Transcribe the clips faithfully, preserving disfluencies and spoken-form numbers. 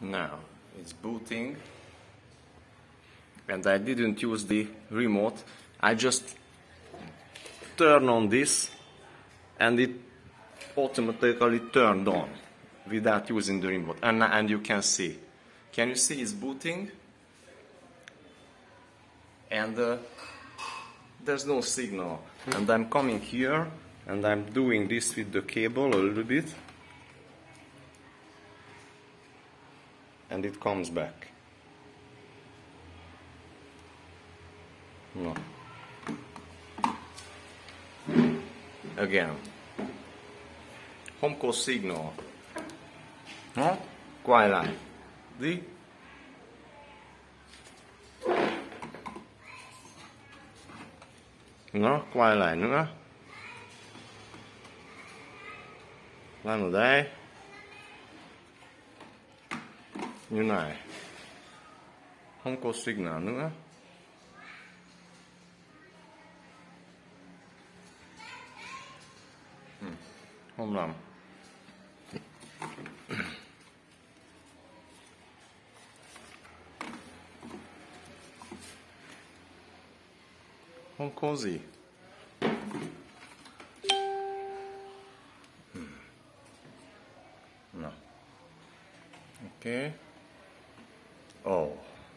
Now it's booting, and I didn't use the remote. I just turn on this and it automatically turned on without using the remote, and, and you can see can you see it's booting, and uh, there's no signal. And I'm coming here and I'm doing this with the cable a little bit, and it comes back. No. Again. HomeCall signal. No? Quite like. The nó quay lại nữa, làm ở đây như này, không có signal nữa. Ừ, không làm. Không có gì. No. Okay. Oh.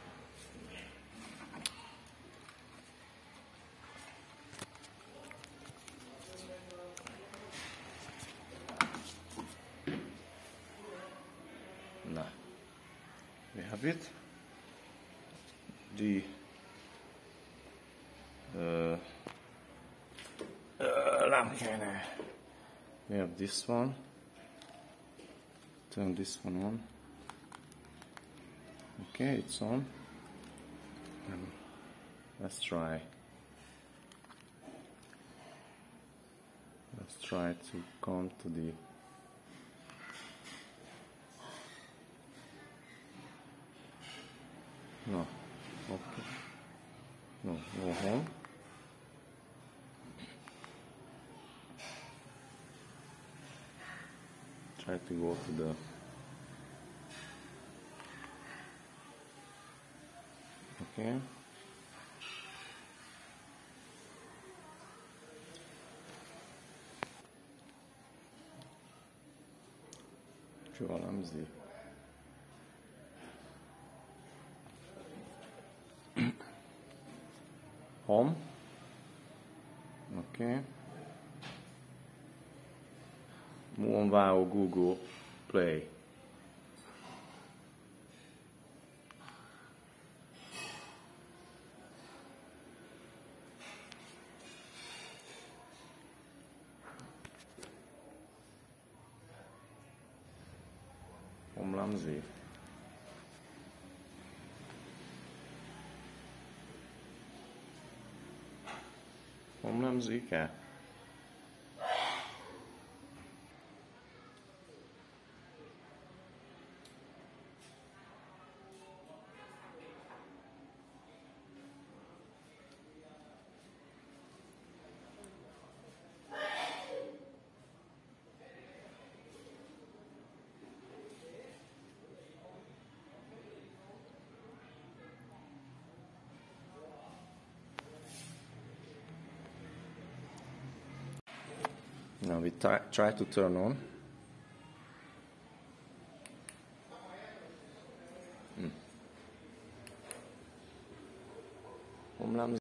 No. We have it. The Uh, uh, we have this one. Turn this one on. Okay, it's on. And let's try. Let's try to come to the. No. Okay. No, go home. Try to go to the okay. شو رمزي home. Okay. On va au Google Play. Home Ramsey. Home Ramsey क्या? Now we try, try to turn on. Mm.